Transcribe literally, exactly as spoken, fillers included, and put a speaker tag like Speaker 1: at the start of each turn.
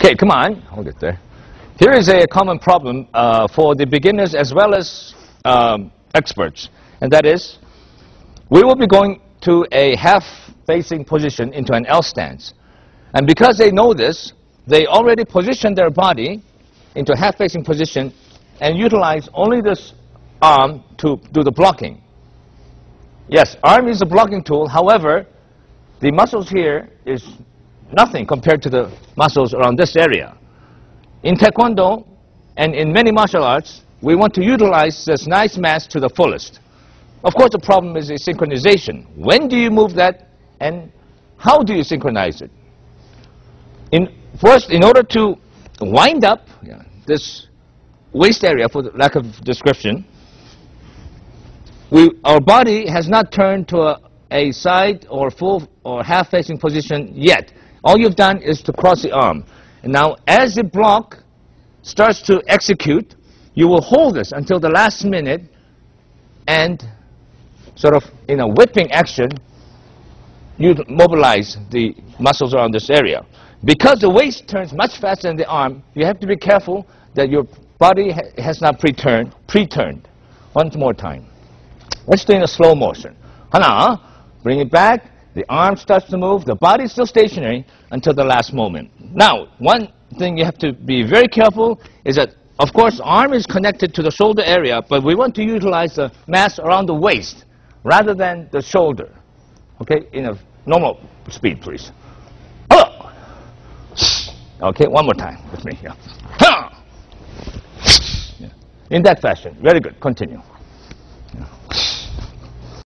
Speaker 1: Okay, come on. I'll get there. Here is a common problem uh, for the beginners as well as um, experts, and that is we will be going to a half-facing position into an L stance. And because they know this, they already position their body into a half-facing position and utilize only this arm to do the blocking. Yes, arm is a blocking tool. However, the muscles here is nothing compared to the muscles around this area. In Taekwondo and in many martial arts, we want to utilize this nice mass to the fullest. Of course, the problem is the synchronization. When do you move that, and how do you synchronize it? In, first, in order to wind up yeah, this waist area, for the lack of description, we, our body has not turned to a, a side or full or half-facing position yet. All you've done is to cross the arm. And now, as the block starts to execute, you will hold this until the last minute and sort of in a whipping action, you mobilize the muscles around this area. Because the waist turns much faster than the arm, you have to be careful that your body ha has not pre-turned. Pre-turned. One more time. Let's do it in a slow motion. Hana, bring it back. The arm starts to move. The body is still stationary until the last moment. Now, one thing you have to be very careful is that, of course, arm is connected to the shoulder area, but we want to utilize the mass around the waist rather than the shoulder. Okay, in a normal speed, please. Oh. Okay, one more time with me. Yeah. Yeah. In that fashion. Very good. Continue.